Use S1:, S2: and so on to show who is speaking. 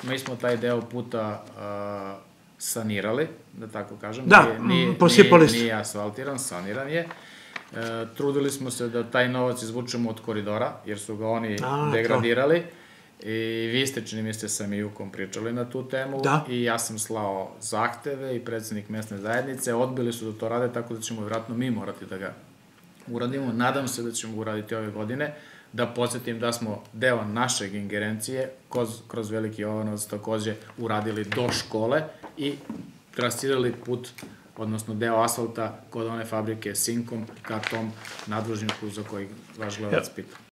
S1: mi smo taj deo puta sanirali, da tako kažem.
S2: Da, posipali ste.
S1: Nije asfaltiran, saniran je. Trudili smo se da taj novac izvučemo od koridora, jer su ga oni degradirali. I vi ste, čini mi se, sa Mijukom pričali na tu temu. I ja sam slao zahteve i predsednik mesne zajednice. Odbili su da to rade, tako da ćemo vjerojatno mi morati da ga uradimo. Nadam se da ćemo uraditi ove godine. Da podsjetim da smo deo našeg ingerencije kroz Veliki Jovanovac takođe uradili do škole i trasirali put, odnosno deo asfalta kod one fabrike Sinkom ka tom nadvožnjaku za koji vaš gledalac pita.